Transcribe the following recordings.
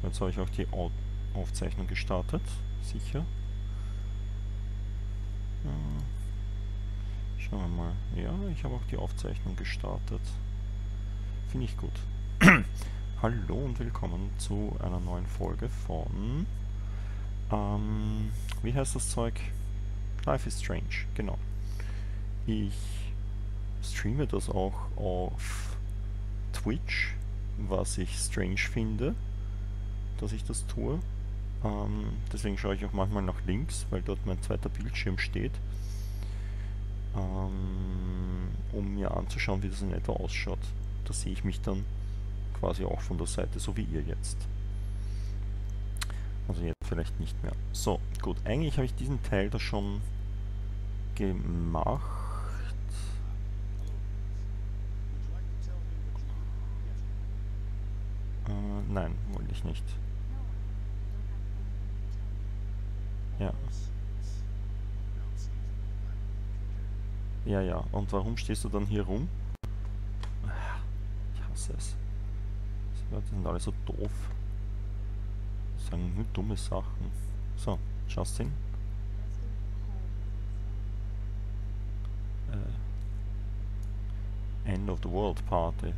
Jetzt habe ich auch die Aufzeichnung gestartet. Sicher. Schauen wir mal. Ja, ich habe auch die Aufzeichnung gestartet. Finde ich gut. Hallo und willkommen zu einer neuen Folge von... wie heißt das Zeug? Life is Strange, genau. Ich streame das auch auf Twitch, was ich strange finde, dass ich das tue. Deswegen schaue ich auch manchmal nach links, weil dort mein zweiter Bildschirm steht, um mir anzuschauen, wie das in etwa ausschaut. Da sehe ich mich dann quasi auch von der Seite, so wie ihr jetzt. Also jetzt vielleicht nicht mehr. So, gut. Eigentlich habe ich diesen Teil da schon gemacht. Nein, wollte ich nicht. Ja. Ja, ja. Und warum stehst du dann hier rum? Ich hasse es. Die Leute sind alle so doof. Sagen nur dumme Sachen. So, Justin. End of the World Party.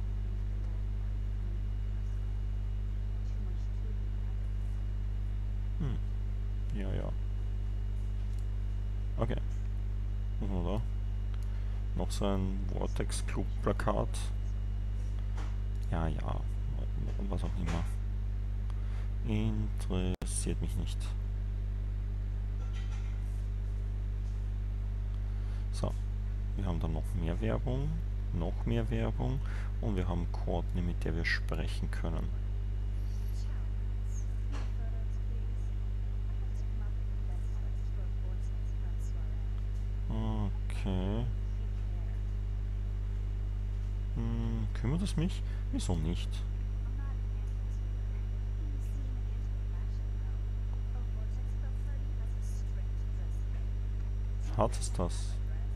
Ja, ja. Okay. Was haben wir da? Noch so ein Vortex Club Plakat. Ja, ja. Was auch immer. Interessiert mich nicht. So. Wir haben dann noch mehr Werbung. Noch mehr Werbung. Und wir haben Courtney, mit der wir sprechen können. Okay. Kümmert es mich? Wieso nicht? Hat es das?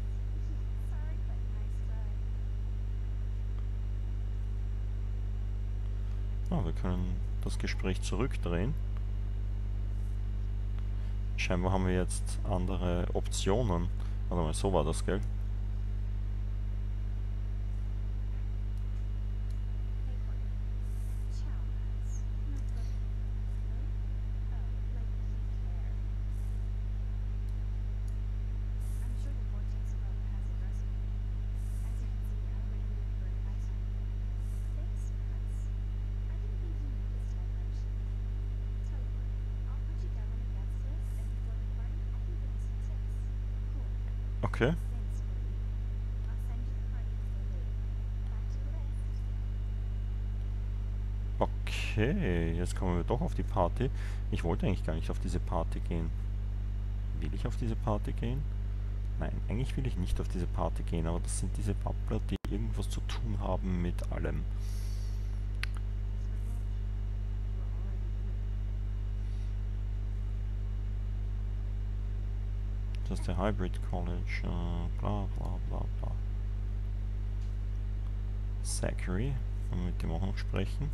Wir können das Gespräch zurückdrehen. Scheinbar haben wir jetzt andere Optionen. Warte mal, so war das, gell? Okay. Okay, jetzt kommen wir doch auf die Party. Ich wollte eigentlich gar nicht auf diese Party gehen. Will ich auf diese Party gehen? Nein, eigentlich will ich nicht auf diese Party gehen, aber das sind diese Babbler, die irgendwas zu tun haben mit allem. Das ist der Hybrid College, bla bla bla bla. Zachary, wollen wir mit dem auch noch sprechen?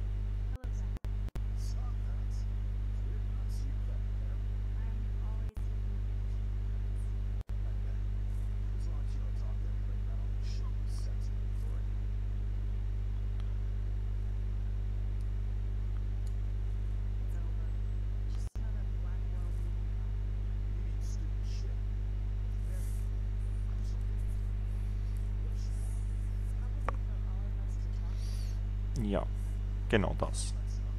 Ja, genau das.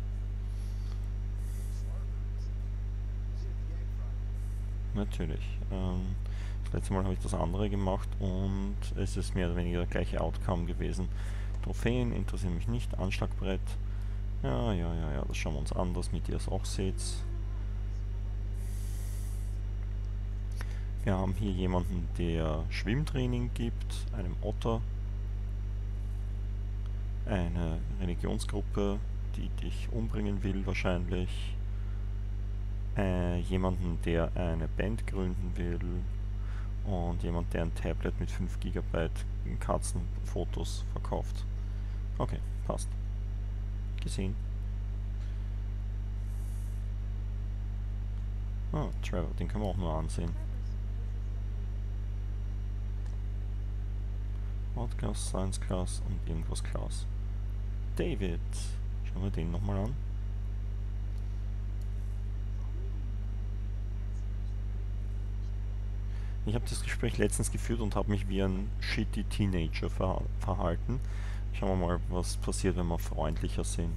Natürlich. Das letzte Mal habe ich das andere gemacht und es ist mehr oder weniger der gleiche Outcome gewesen. Trophäen interessieren mich nicht. Anschlagbrett. Ja, ja, ja, ja, das schauen wir uns an, damit ihr es auch seht. Wir haben hier jemanden, der Schwimmtraining gibt, einem Otter. Eine Religionsgruppe, die dich umbringen will wahrscheinlich. Jemanden, der eine Band gründen will. Und jemand, der ein Tablet mit 5 GB Katzenfotos verkauft. Okay, passt. Gesehen. Ah, Trevor, den können wir auch nur ansehen. Art Class, Science Class und irgendwas Class. David. Schauen wir den nochmal an. Ich habe das Gespräch letztens geführt und habe mich wie ein shitty Teenager verhalten. Schauen wir mal, was passiert, wenn wir freundlicher sind.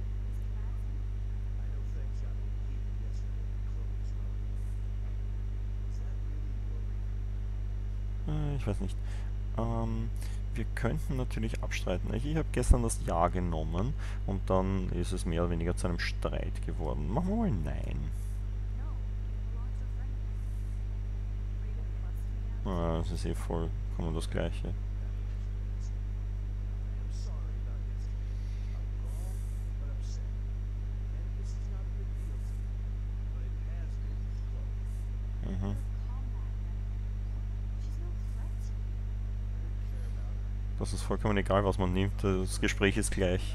Ich weiß nicht. Wir könnten natürlich abstreiten. Ich habe gestern das Ja genommen und dann ist es mehr oder weniger zu einem Streit geworden. Machen wir mal Nein. Das ist eh vollkommen das Gleiche. Mhm. Das ist vollkommen egal, was man nimmt. Das Gespräch ist gleich.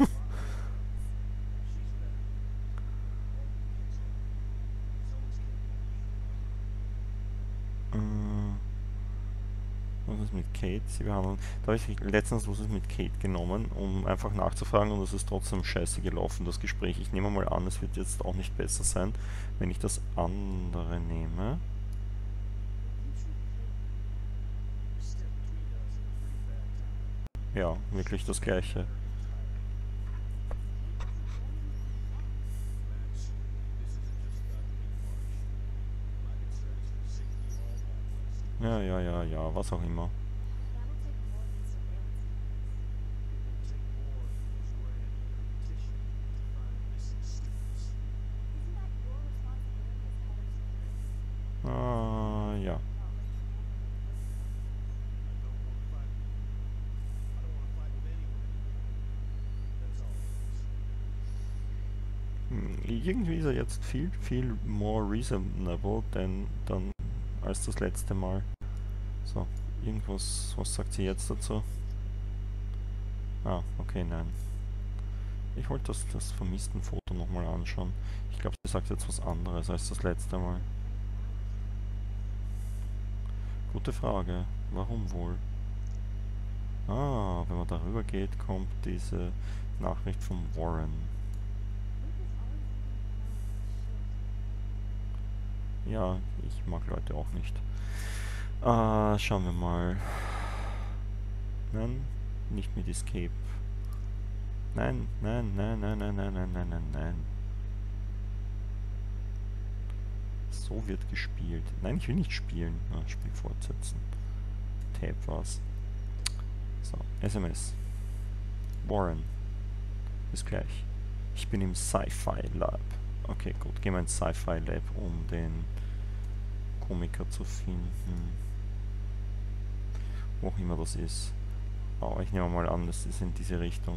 Was ist mit Kate? Sie behandeln. Da habe ich letztens was ist mit Kate genommen, um einfach nachzufragen und es ist trotzdem scheiße gelaufen, das Gespräch. Ich nehme mal an, es wird jetzt auch nicht besser sein, wenn ich das andere nehme. Ja, wirklich das gleiche. Ja, was auch immer. Ja. Irgendwie ist er jetzt viel more reasonable dann als das letzte Mal. So, irgendwas, was sagt sie jetzt dazu? Ah, okay, nein. Ich wollte das vermissten Foto nochmal anschauen. Ich glaube, sie sagt jetzt was anderes als das letzte Mal. Gute Frage. Warum wohl? Ah, wenn man darüber geht, kommt diese Nachricht von Warren. Ja, ich mag Leute auch nicht. Schauen wir mal. Nein, nicht mit Escape. Nein. So wird gespielt. Nein, ich will nicht spielen. Spiel fortsetzen. Tab war's. So, SMS. Warren. Bis gleich. Ich bin im Sci-Fi Lab. Okay, gut. Gehen wir ins Sci-Fi Lab, um den Komiker zu finden. Wo auch immer das ist. Oh, ich nehme mal an, das ist in diese Richtung.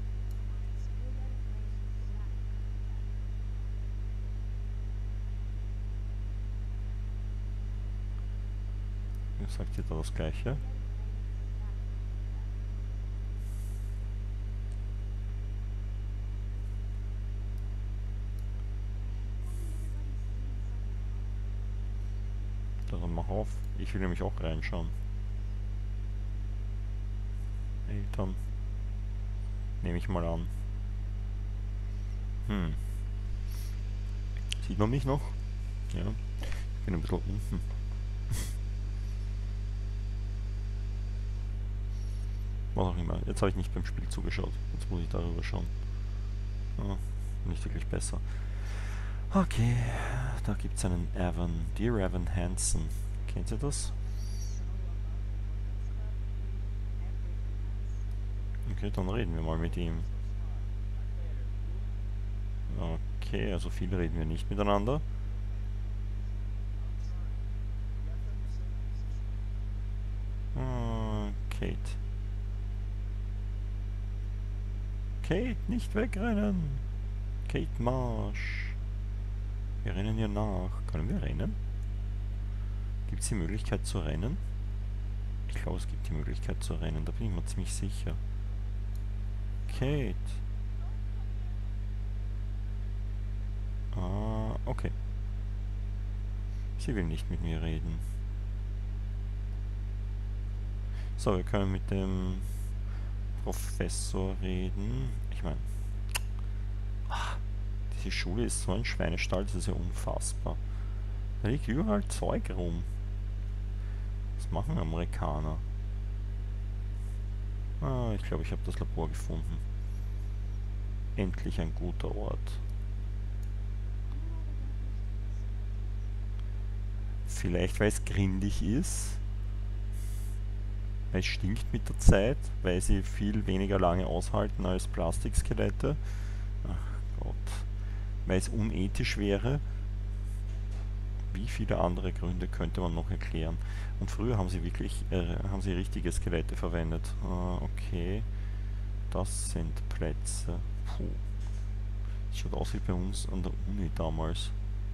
Sagt ihr da das Gleiche? Dann mach auf. Ich will nämlich auch reinschauen. Eltern. Nehme ich mal an. Sieht man mich noch? Ja. Ich bin ein bisschen unten. Was auch immer. Jetzt habe ich nicht beim Spiel zugeschaut. Jetzt muss ich darüber schauen. Nicht wirklich besser. Okay, da gibt es einen Evan. Dear Evan Hansen. Kennt ihr das? Okay, dann reden wir mal mit ihm. Okay, also viel reden wir nicht miteinander. Kate. Kate, nicht wegrennen! Kate Marsh. Wir rennen hier nach. Können wir rennen? Gibt es die Möglichkeit zu rennen? Ich glaube, es gibt die Möglichkeit zu rennen. Da bin ich mir ziemlich sicher. Kate. Okay. Sie will nicht mit mir reden. So, wir können mit dem Professor reden. Ich meine, diese Schule ist so ein Schweinestall, das ist ja unfassbar. Da liegt überall Zeug rum. Was machen Amerikaner? Ah, ich glaube, ich habe das Labor gefunden. Endlich ein guter Ort. Vielleicht, weil es grindig ist. Weil es stinkt mit der Zeit, weil sie viel weniger lange aushalten als Plastikskelette. Ach Gott. Weil es unethisch wäre. Wie viele andere Gründe könnte man noch erklären? Und früher haben sie wirklich, haben sie richtige Skelette verwendet. Okay, das sind Plätze. Puh. Das schaut aus wie bei uns an der Uni damals.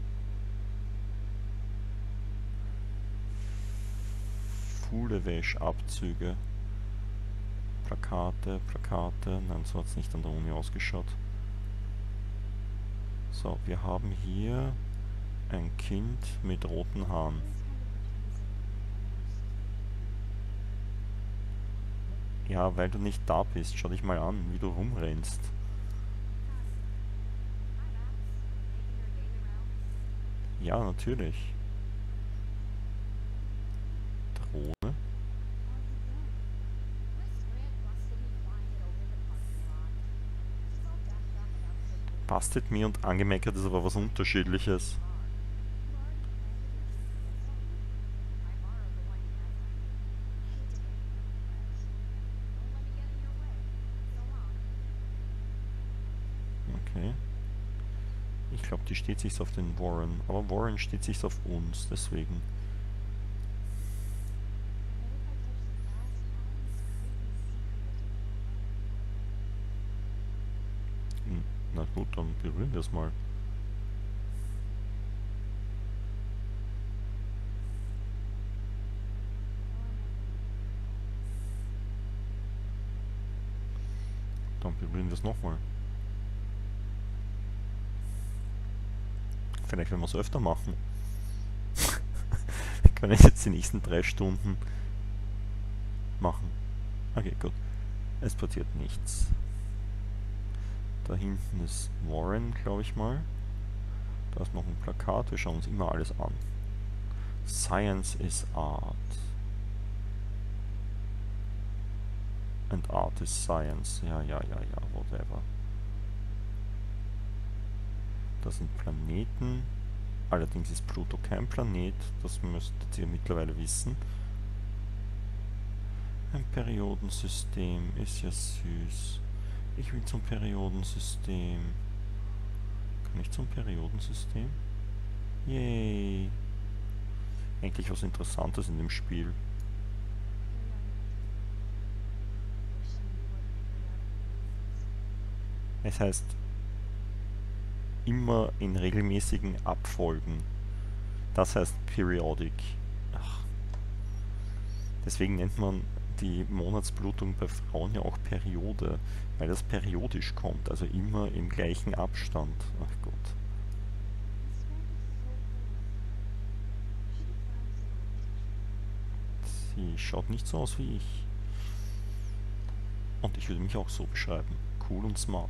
Fulewäsch-Abzüge. Plakate, Plakate. Nein, so hat es nicht an der Uni ausgeschaut. So, wir haben hier ein Kind mit roten Haaren. Ja, weil du nicht da bist. Schau dich mal an, wie du rumrennst. Ja, natürlich. Drohne? Busted me und angemeckert ist aber was Unterschiedliches. Okay. Ich glaube, die steht sich auf den Warren. Aber Warren steht sich auf uns, deswegen. Na gut, dann berühren wir es mal. Dann berühren wir es nochmal. Vielleicht werden wir es öfter machen. Wir können jetzt die nächsten 3 Stunden machen. Okay, gut. Es passiert nichts. Da hinten ist Warren, glaube ich mal. Da ist noch ein Plakat. Wir schauen uns immer alles an. Science is art. And art is science. Ja, whatever. Das sind Planeten. Allerdings ist Pluto kein Planet. Das müsstet ihr mittlerweile wissen. Ein Periodensystem ist ja süß. Ich will zum Periodensystem. Kann ich zum Periodensystem? Yay! Eigentlich was Interessantes in dem Spiel. Es heißt immer in regelmäßigen Abfolgen. Das heißt Periodic. Ach. Deswegen nennt man die Monatsblutung bei Frauen ja auch Periode, weil das periodisch kommt, also immer im gleichen Abstand. Ach Gott. Sie schaut nicht so aus wie ich. Und ich würde mich auch so beschreiben. Cool und smart.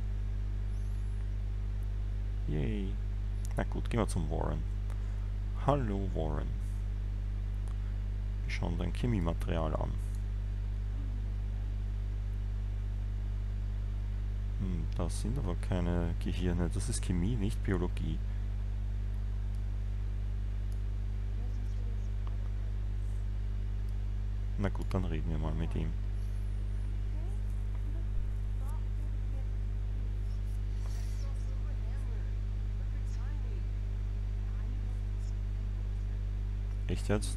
Yay. Na gut, gehen wir zum Warren. Hallo Warren. Wir schauen dein Chemiematerial an. Das sind aber keine Gehirne. Das ist Chemie, nicht Biologie. Na gut, dann reden wir mal mit ihm. Echt jetzt?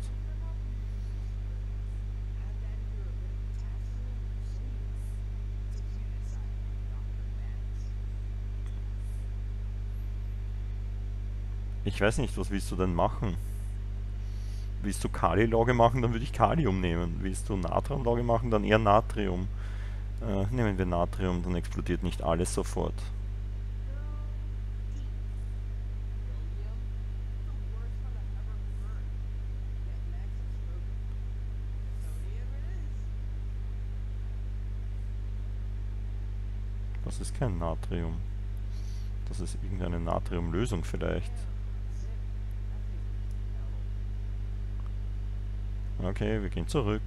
Ich weiß nicht, was willst du denn machen? Willst du Kali-Lauge machen, dann würde ich Kalium nehmen. Willst du Natron-Lauge machen, dann eher Natrium. Nehmen wir Natrium, dann explodiert nicht alles sofort. Das ist kein Natrium. Das ist irgendeine Natriumlösung vielleicht. Okay, wir gehen zurück.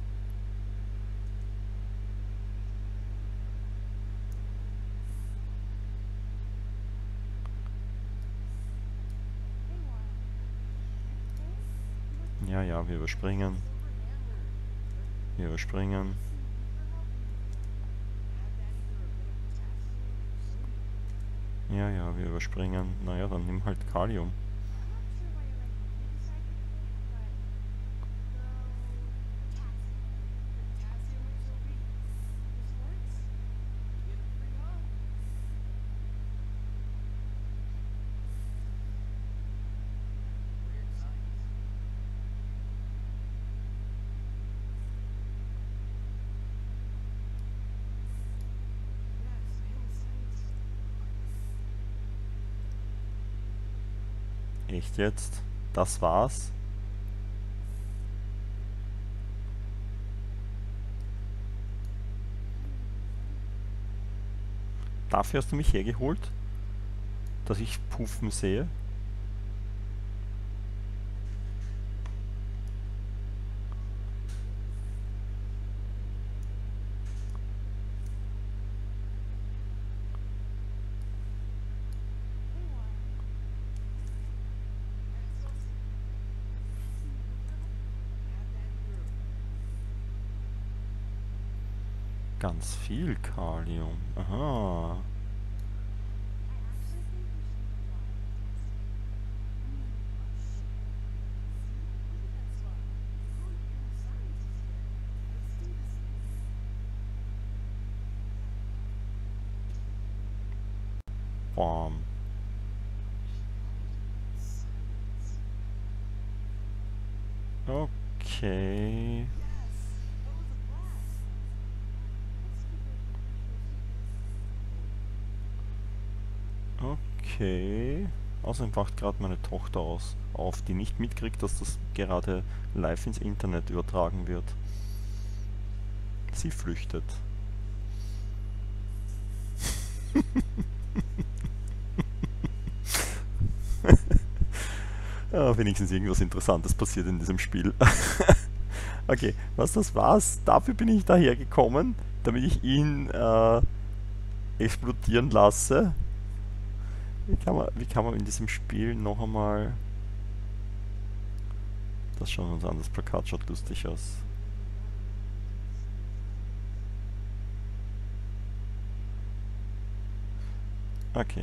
Ja, ja, wir überspringen. Wir überspringen. Ja, ja, wir überspringen. Naja, dann nimm halt Kalium. Echt jetzt? Das war's? Dafür hast du mich hergeholt, dass ich Puffen sehe? Ganz viel Kalium. Aha. Bam. Okay. Okay. Außerdem wacht gerade meine Tochter auf, die nicht mitkriegt, dass das gerade live ins Internet übertragen wird. Sie flüchtet. Ja, wenigstens irgendwas Interessantes passiert in diesem Spiel. Okay, was das war's, dafür bin ich daher gekommen, damit ich ihn explodieren lasse. Wie kann man in diesem Spiel noch einmal... Das schauen wir uns an, das Plakat schaut lustig aus. Okay.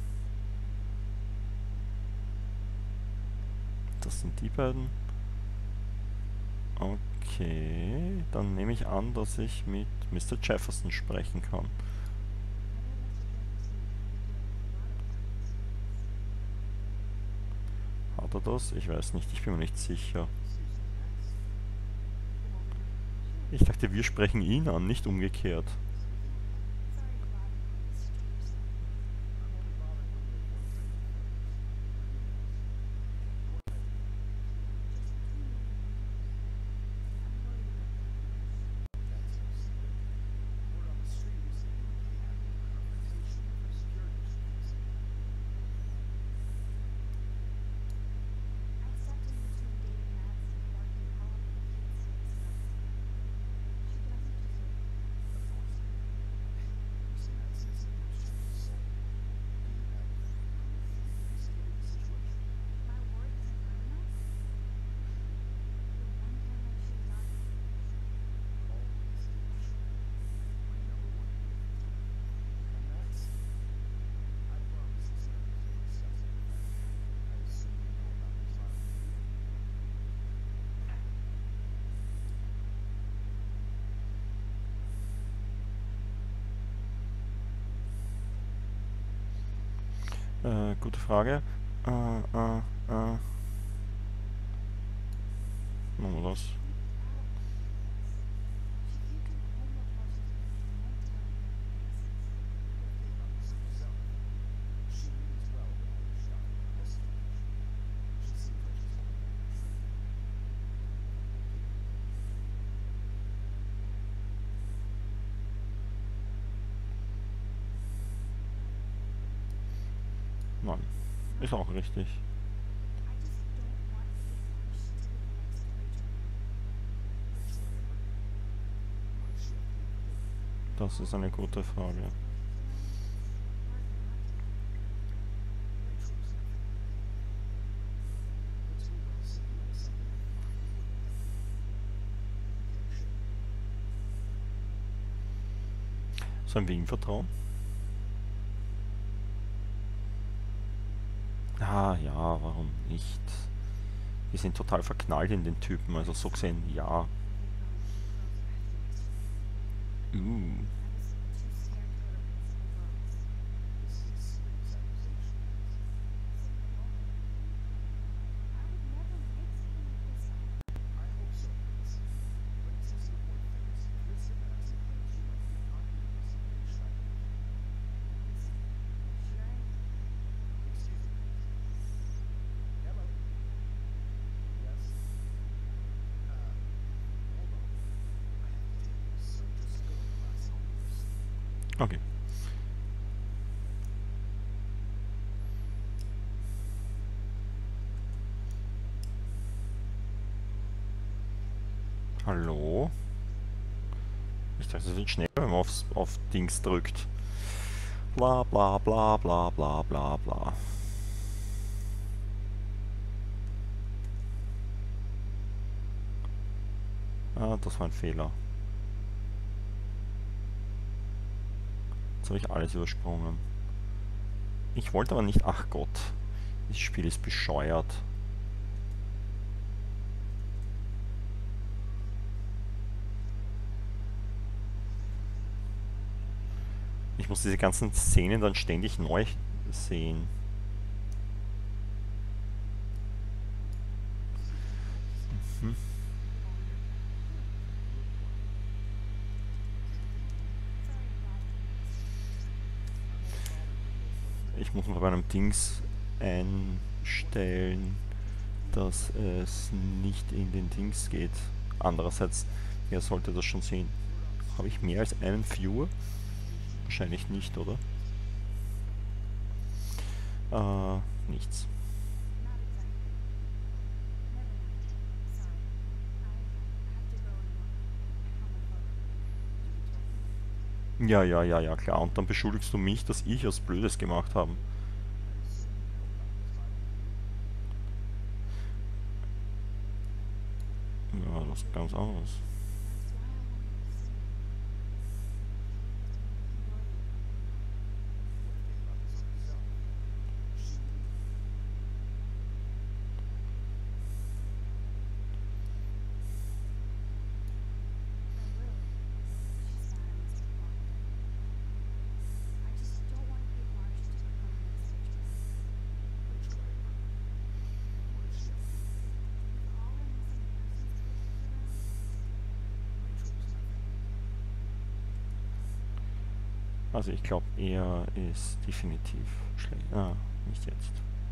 Das sind die beiden. Okay, dann nehme ich an, dass ich mit Mr. Jefferson sprechen kann. Hat er das? Ich weiß nicht, ich bin mir nicht sicher. Ich dachte, wir sprechen ihn an, nicht umgekehrt. Gute Frage. Machen wir das. Nein. Ist auch richtig. Das ist eine gute Frage. Sollen wir ihm vertrauen? Ah ja, warum nicht? Wir sind total verknallt in den Typen, also so gesehen, ja. Uh. Okay. Hallo? Ich dachte, es wird schneller, wenn man auf Dings drückt. Bla bla bla bla bla bla bla. Ah, das war ein Fehler. Jetzt habe ich alles übersprungen. Ich wollte aber nicht... Ach Gott. Das Spiel ist bescheuert. Ich muss diese ganzen Szenen dann ständig neu sehen. Mhm. Ich muss mal bei einem Dings einstellen, dass es nicht in den Dings geht. Andererseits, wer sollte das schon sehen? Habe ich mehr als einen Viewer? Wahrscheinlich nicht, oder? Nichts. Ja, ja, ja, ja, klar. Und dann beschuldigst du mich, dass ich was Blödes gemacht habe. Ja, das ist ganz anders. Also ich glaube, er ist definitiv schlecht. Ah, nicht jetzt.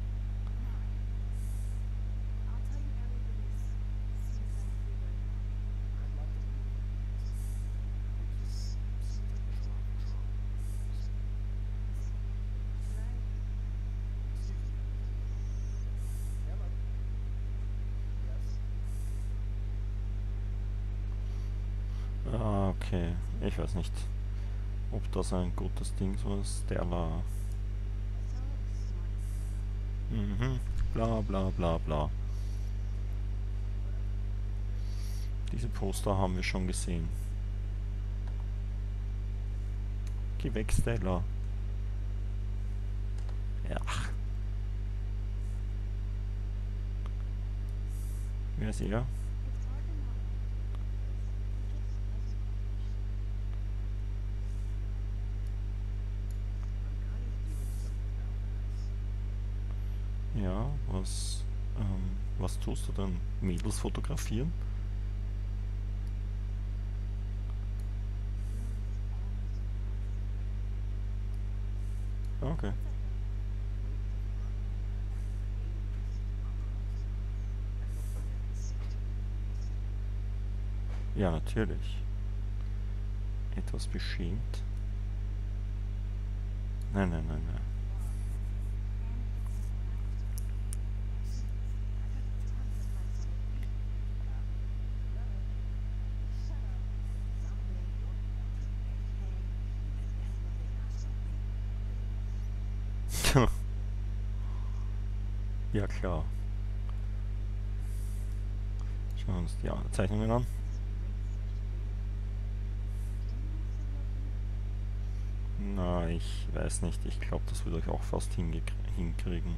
Ah, okay. Ich weiß nicht, ob das ein gutes Ding war. Stella. Mhm. Bla bla bla bla. Diese Poster haben wir schon gesehen. Geh weg, Stella. Ja. Wer ist er? Ja, was tust du denn? Mädels fotografieren? Okay. Ja, natürlich. Etwas beschämt? Nein, nein, nein, nein. Ja, klar. Schauen wir uns die Zeichnungen an. Na, ich weiß nicht. Ich glaube, das würde euch auch fast hinkriegen.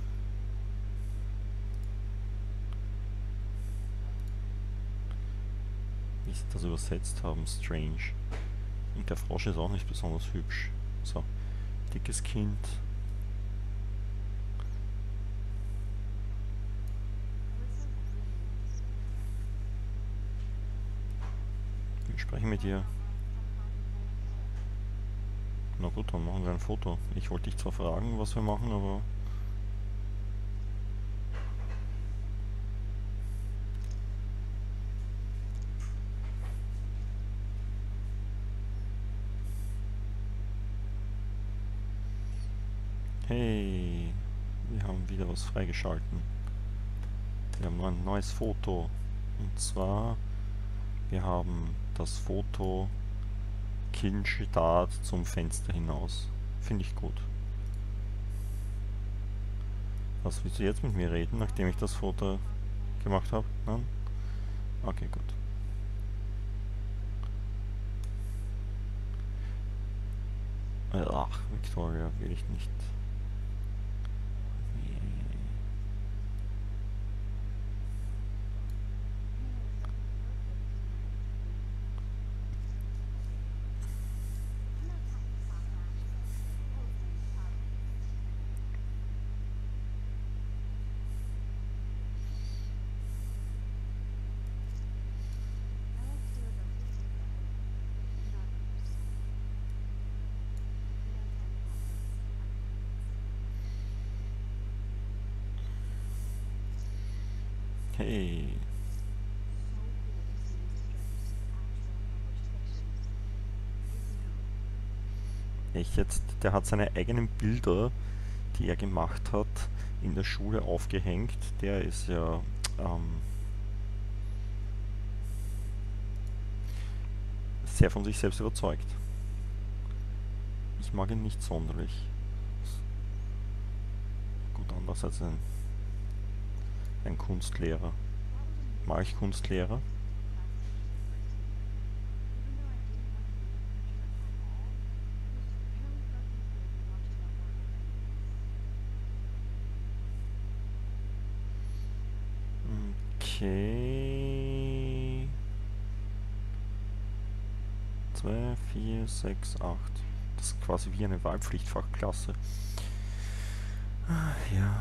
Wie sie das übersetzt haben, strange. Und der Frosch ist auch nicht besonders hübsch. So, dickes Kind. Wir sprechen mit ihr. Na gut, dann machen wir ein Foto. Ich wollte dich zwar fragen, was wir machen, aber... Hey, wir haben wieder was freigeschalten. Wir haben ein neues Foto. Und zwar, wir haben das Foto Kind starrt zum Fenster hinaus. Finde ich gut. Was willst du jetzt mit mir reden, nachdem ich das Foto gemacht habe? Nein? Okay, gut. Ach, Victoria will ich nicht. Hey. Echt jetzt? Der hat seine eigenen Bilder, die er gemacht hat, in der Schule aufgehängt. Der ist ja sehr von sich selbst überzeugt. Ich mag ihn nicht sonderlich. Gut, andererseits ein Kunstlehrer. Mag ich Kunstlehrer? Okay. 2, 4, 6, 8. Das ist quasi wie eine Wahlpflichtfachklasse. Ja.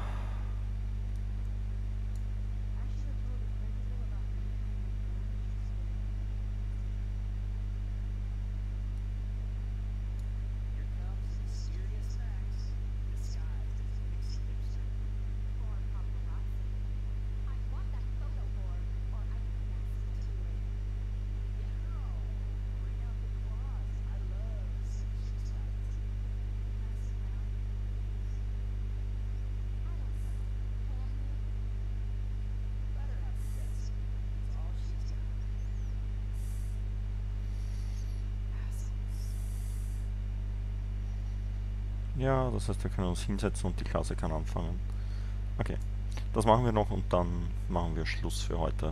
Ja, das heißt, wir können uns hinsetzen und die Klasse kann anfangen. Okay, das machen wir noch und dann machen wir Schluss für heute.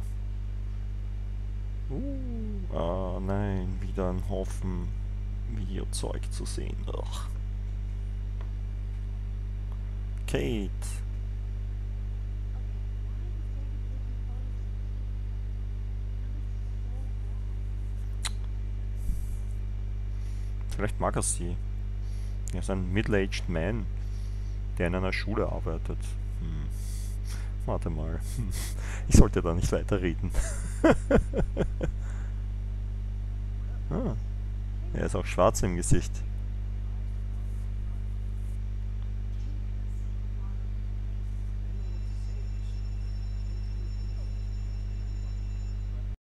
Nein, wieder ein Haufen Videozeug zu sehen. Ugh. Kate. Vielleicht mag er sie. Er ist ein middle-aged man, der in einer Schule arbeitet. Warte mal. Ich sollte da nicht weiterreden. Er ist auch schwarz im Gesicht.